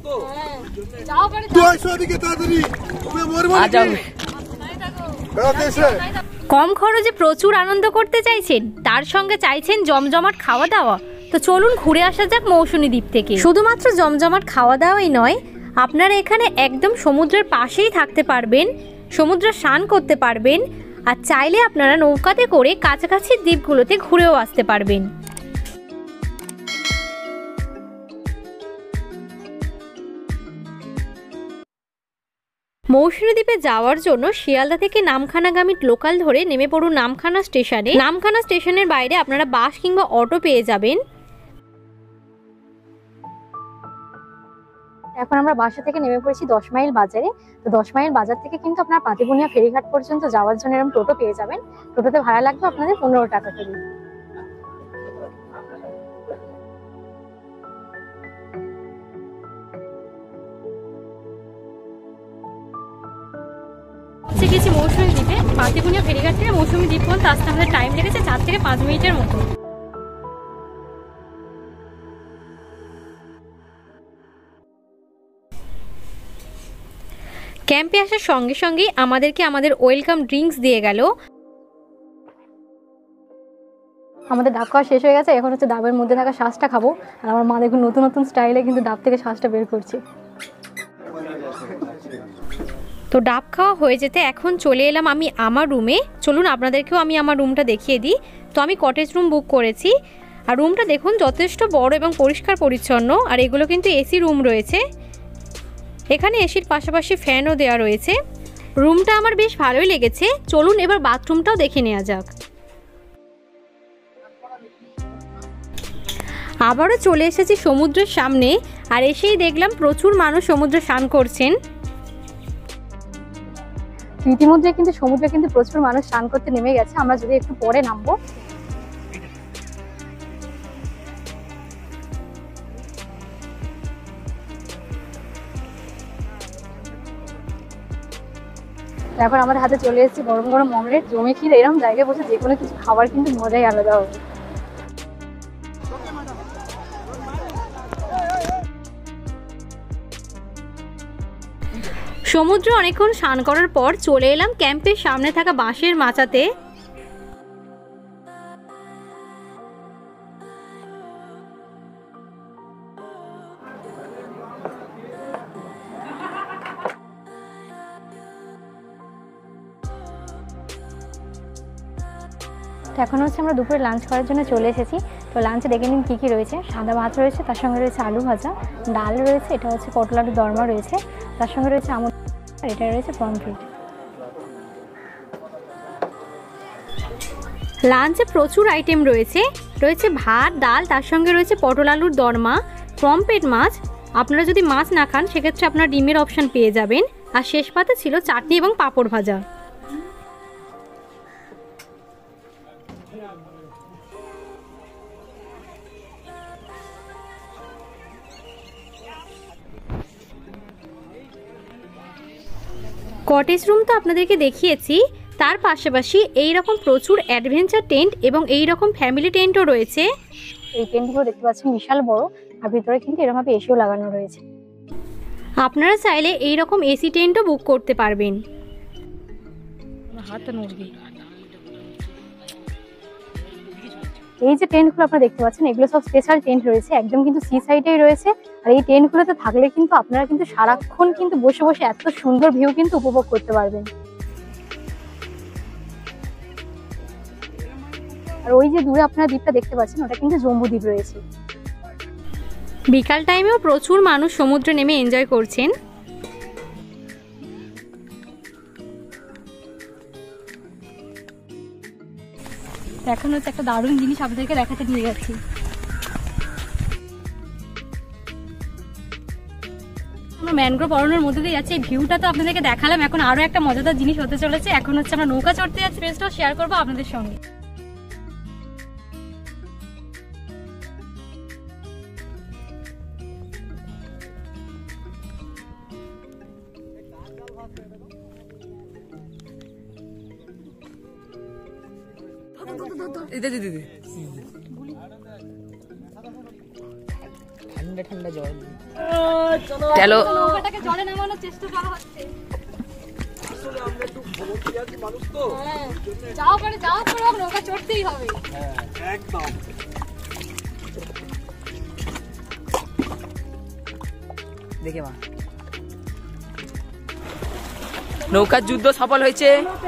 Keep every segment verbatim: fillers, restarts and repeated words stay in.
কম খরচে প্রচুর আনন্দ করতে চাইছেন, তার সঙ্গে চাইছেন জমজমাট খাওয়া দাওয়া, তো চলুন ঘুরে আসা যাক মৌসুনী দ্বীপ থেকে। শুধুমাত্র জমজমাট খাওয়া দাওয়াই নয়, আপনারা এখানে একদম সমুদ্রের পাশেই থাকতে পারবেন, সমুদ্রে স্নান করতে পারবেন, আর চাইলে আপনারা নৌকাতে করে কাছাকাছি দ্বীপগুলোতে ঘুরেও আসতে পারবেন। মৌসুনী দ্বীপে যাওয়ার জন্য শিয়ালদা থেকে নামখানাগামী লোকাল ধরে নেমে পড়ুন নামখানা স্টেশনে। নামখানা স্টেশনের বাইরে আপনারা বাস কিংবা অটো পেয়ে যাবেন। এখন আমরা বাসা থেকে নেমে পড়েছি দশ মাইল বাজারে। তো দশ মাইল বাজার থেকে কিন্তু আপনার পাতিবুনিয়া ফেরিঘাট পর্যন্ত যাওয়ার জন্য এরকম টোটো পেয়ে যাবেন। টোটোতে ভাড়া লাগবে আপনাদের পনেরো টাকা করে। গেছি মৌসুমী দ্বীপে। পাতিবুনিয়া ফেরিঘাট থেকে মৌসুমী দ্বীপ পর্যন্ত আসতে আমাদের টাইম লেগেছে চার থেকে পাঁচ মিনিটের মতো। ক্যাম্পে আসার সঙ্গে সঙ্গেই আমাদেরকে আমাদের ওয়েলকাম ড্রিঙ্কস দিয়ে গেল। আমাদের ডাব খাওয়া শেষ হয়ে গেছে, এখন হচ্ছে ডাবের মধ্যে থাকা শ্বাসটা খাবো। আর আমার মা দেখুন নতুন নতুন স্টাইলে কিন্তু ডাব থেকে শ্বাসটা বের করছে। তো ডাব খাওয়া হয়ে যেতে এখন চলে এলাম আমি আমার রুমে। চলুন আপনাদেরকেও আমি আমার রুমটা দেখিয়ে দিই। তো আমি কটেজ রুম বুক করেছি, আর রুমটা দেখুন যথেষ্ট বড় এবং পরিষ্কার পরিচ্ছন্ন। আর এগুলো কিন্তু এসি রুম রয়েছে, এখানে এসির পাশাপাশি ফ্যানও দেওয়া রয়েছে। রুমটা আমার বেশ ভালোই লেগেছে। চলুন এবার বাথরুমটাও দেখে নেওয়া যাক। আবারও চলে এসেছি সমুদ্রের সামনে, আর এসেই দেখলাম প্রচুর মানুষ সমুদ্রে স্নান করছেন। ইতিমধ্যে কিন্তু সমুদ্রে কিন্তু প্রচুর মানুষ স্নান করতে নেমে গেছে, আমরা যদি একটু পরে নামবো। এখন আমাদের হাতে চলে এসেছে গরম গরম অমলেট। জমে খিদে, এরকম জায়গায় বসে যে কোনো কিছু খাবার কিন্তু মজাই আলাদা হবে। সমুদ্রে অনেকক্ষণ স্নান করার পর চলে এলাম ক্যাম্পের সামনে থাকা বাঁশের মাচাতে। এখন হচ্ছে আমরা দুপুরে লাঞ্চ করার জন্য চলে এসেছি। তো লাঞ্চে দেখে নিন কী কী রয়েছে। সাদা ভাত রয়েছে, তার সঙ্গে রয়েছে আলু ভাজা, ডাল রয়েছে, এটা হচ্ছে পটল আলুর দরমা রয়েছে, তার সঙ্গে রয়েছে আমুল, আর এটা রয়েছে পমফ্রেট। লাঞ্চে প্রচুর আইটেম রয়েছে, রয়েছে ভাত, ডাল, তার সঙ্গে রয়েছে পটল আলুর দরমা, পমফ্রেট মাছ। আপনারা যদি মাছ না খান সেক্ষেত্রে আপনারা ডিমের অপশান পেয়ে যাবেন। আর শেষ পাতে ছিল চাটনি এবং পাঁপড় ভাজা। কটেজ রুম তো আপনাদেরকে দেখিয়েছি, তার পাশাপাশি এই রকম প্রচুর অ্যাডভেঞ্চার টেন্ট এবং এই রকম ফ্যামিলি টেন্টও রয়েছে। এই টেন্টগুলো দেখতে পাচ্ছেন বিশাল বড়, আর ভিতরে কিন্তু এরকমভাবে এসিও লাগানো রয়েছে। আপনারা চাইলে এই রকম এসি টেন্টও বুক করতে পারবেন। এই যে টেন্টগুলো আপনারা দেখতে পাচ্ছেন, এগুলো সব স্পেশাল টেন্ট রয়েছে, একদম কিন্তু সি সাইডেই রয়েছে। আর এই টেন্টগুলোতে থাকলে কিন্তু আপনারা কিন্তু সারাক্ষণ কিন্তু বসে বসে এত সুন্দর ভিউ কিন্তু উপভোগ করতে পারবেন। আর ওই যে দূরে আপনারা দ্বীপটা দেখতে পাচ্ছেন, ওটা কিন্তু জম্বু দ্বীপ রয়েছে। বিকাল টাইমেও প্রচুর মানুষ সমুদ্রে নেমে এনজয় করছেন। এখন হচ্ছে একটা দারুণ জিনিস আপনাদেরকে দেখাতে নিয়ে যাচ্ছি। আমরা ম্যানগ্রোভ অরণ্যের মধ্যে দিয়ে যাচ্ছি। এই ভিউটা তো আপনাদেরকে দেখালাম, এখন আরো একটা মজাদার জিনিস হতে চলেছে। এখন হচ্ছে আমরা নৌকা চড়তে যাচ্ছি, বেশটাও শেয়ার করবো আপনাদের সঙ্গে। ঠান্ডা ঠান্ডা জল। চলো নৌকাটাকে জলে নামানোর চেষ্টা করা হচ্ছে। আসলে আমরা একটু ভ্রমণপ্রিয় মানুষ তো, যাও করে যাও করে নৌকা চড়তেই হবে। হ্যাঁ একদম। দেখে মা, নৌকার যুদ্ধ সফল হয়েছে।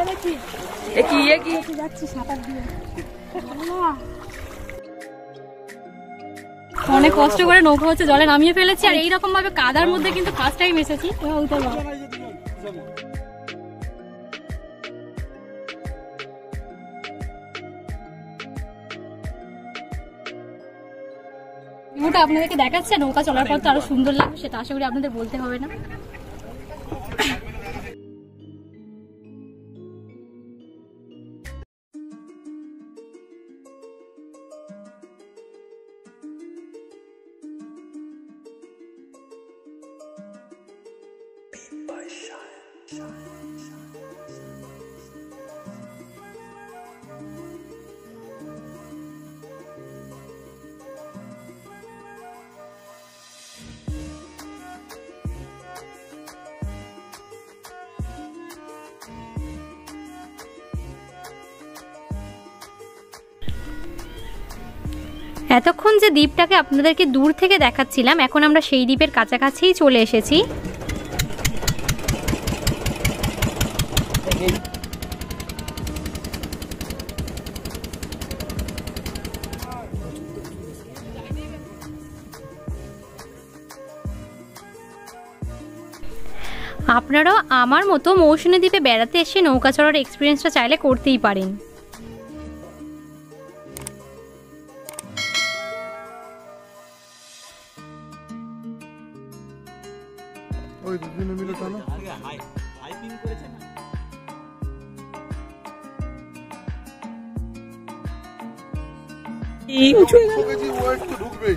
অনেক কষ্ট করে নৌকা হচ্ছে জলে নামিয়ে ফেলেছি, আর এইরকম ভাবে কাদার মধ্যে কিন্তু ফার্স্ট টাইম এসেছি। ভিউটা আপনাদেরকে দেখাচ্ছে, নৌকা চলার পর তো আরো সুন্দর লাগবে, সেটা আশা করি আপনাদের বলতে হবে না। এতক্ষণ যে দ্বীপটাকে আপনাদেরকে দূর থেকে দেখাচ্ছিলাম, এখন আমরা সেই দ্বীপের কাছাকাছিই চলে এসেছি। আপনারাও আমার মতো মৌসুমী দ্বীপে বেড়াতে এসে নৌকা চড়ার এক্সপিরিয়েন্সটা চাইলে করতেই পারেন। ওই দুজনে মিলে টানো। হাইকিং করেছে না? ঢুকেছি, ওয়েট তো ঢুকবেই।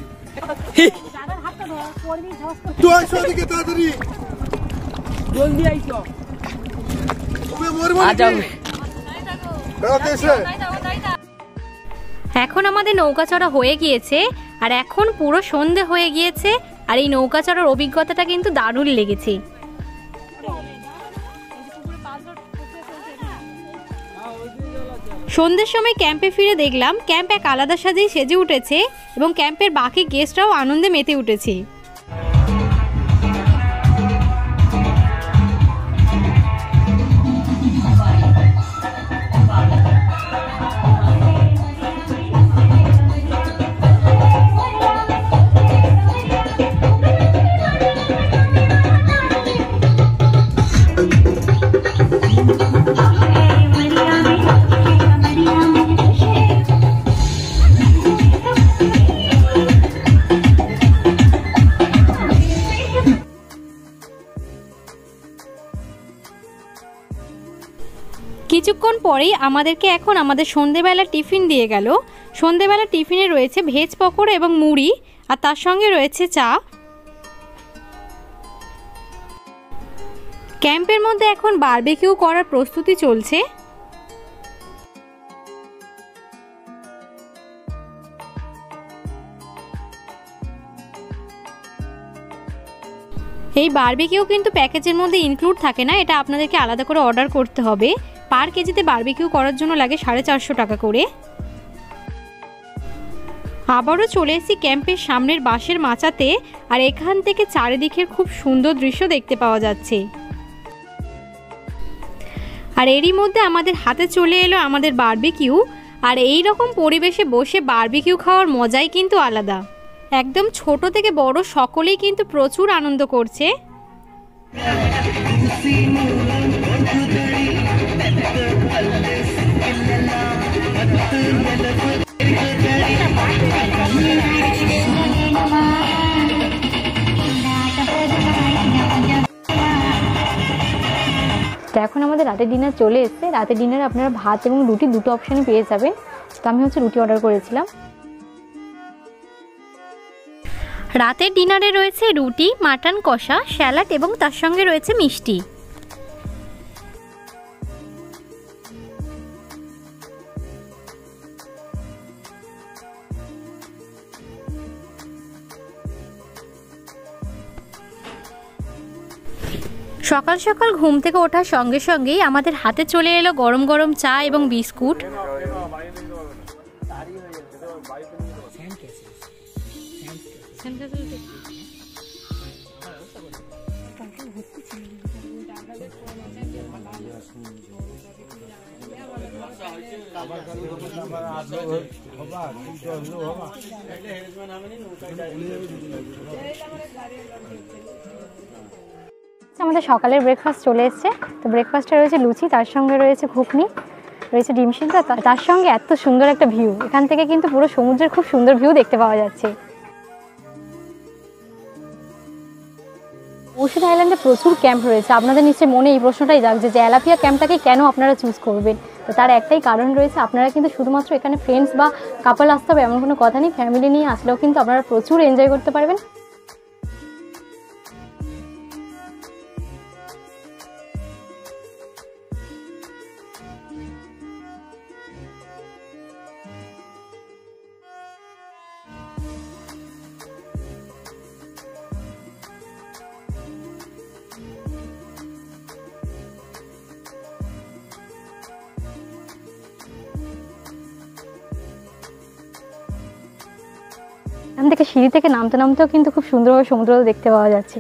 তুই আইসো এদিকে তাড়াতাড়ি। জলদি আইসো। ওকে মরবো নাকি? বেড়াতে এসে। এখন আমাদের নৌকা চড়া হয়ে গিয়েছে, আর এখন পুরো সন্ধে হয়ে গিয়েছে, আর এই নৌকা চড়ার অভিজ্ঞতাটা কিন্তু দারুণ লেগেছে। সন্ধ্যের সময় ক্যাম্পে ফিরে দেখলাম ক্যাম্প এক আলাদা সাজেই সেজে উঠেছে, এবং ক্যাম্পের বাকি গেস্টরাও আনন্দে মেতে উঠেছে। কিছুক্ষণ পরেই আমাদেরকে এখন আমাদের সন্ধেবেলা টিফিন দিয়ে গেল। সন্ধেবেলা টিফিনে রয়েছে ভেজ পকোড়া এবং মুড়ি, আর তার সঙ্গে রয়েছে চা। ক্যাম্পের মধ্যে এখন বারবিকিউ করার প্রস্তুতি চলছে। এই বারবিকিউ কিন্তু প্যাকেজের মধ্যে ইনক্লুড থাকে না, এটা আপনাদেরকে আলাদা করে অর্ডার করতে হবে। পার কেজিতে বারবিকিউ করার জন্য লাগে সাড়ে চারশো টাকা করে। আবারও চলে এসেছি ক্যাম্পের সামনের বাঁশের মাচাতে, আর এখান থেকে চারিদিকের খুব সুন্দর দৃশ্য দেখতে পাওয়া যাচ্ছে। আর এরই মধ্যে আমাদের হাতে চলে এলো আমাদের বারবিকিউ, আর এই রকম পরিবেশে বসে বারবিকিউ খাওয়ার মজাই কিন্তু আলাদা। একদম ছোট থেকে বড় সকলেই কিন্তু প্রচুর আনন্দ করছে। তো এখন আমাদের রাতের ডিনার চলে এসেছে। রাতের ডিনারে আপনারা ভাত এবং রুটি দুটো অপশানে পেয়ে যাবেন। তো আমি হচ্ছে রুটি অর্ডার করেছিলাম। রাতের ডিনারে রয়েছে রুটি, মাটন কষা, স্যালাড এবং তার সঙ্গে রয়েছে মিষ্টি। সকাল সকাল ঘুম থেকে ওঠার সঙ্গে সঙ্গেই আমাদের হাতে চলে এলো গরম গরম চা এবং বিস্কুট। আমাদের সকালের ব্রেকফাস্ট চলে এসছে। তো ব্রেকফাস্টে রয়েছে লুচি, তার সঙ্গে রয়েছে ঘুগনি, রয়েছে ডিম সিদ্ধ, তার সঙ্গে এত সুন্দর একটা ভিউ। এখান থেকে কিন্তু পুরো সমুদ্রের খুব সুন্দর ভিউ দেখতে পাওয়া যাচ্ছে। ওশান আইল্যান্ডে প্রচুর ক্যাম্প রয়েছে। আপনাদের নিশ্চয়ই মনে এই প্রশ্নটাই জাগছে যে অ্যালাপিয়া ক্যাম্পটাকে কেন আপনারা চুজ করবেন। তো তার একটাই কারণ রয়েছে, আপনারা কিন্তু শুধুমাত্র এখানে ফ্রেন্ডস বা কাপল আসতে হবে এমন কোনো কথা নেই, ফ্যামিলি নিয়ে আসলেও কিন্তু আপনারা প্রচুর এনজয় করতে পারবেন। এখান থেকে সিঁড়ি থেকে নামতে নামতেও কিন্তু খুব সুন্দরভাবে সমুদ্র দেখতে পাওয়া যাচ্ছে।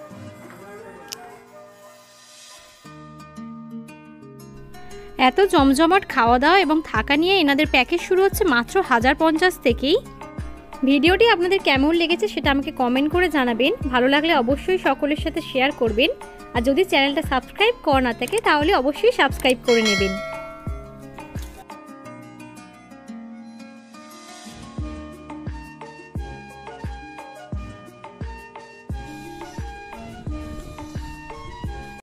এত জমজমাট খাওয়া দাওয়া এবং থাকা নিয়ে এনাদের প্যাকেজ শুরু হচ্ছে মাত্র হাজার পঞ্চাশ থেকেই। ভিডিওটি আপনাদের কেমন লেগেছে সেটা আমাকে কমেন্ট করে জানাবেন। ভালো লাগলে অবশ্যই সকলের সাথে শেয়ার করবেন। আর যদি চ্যানেলটা সাবস্ক্রাইব করা না থাকে তাহলে অবশ্যই সাবস্ক্রাইব করে নেবেন।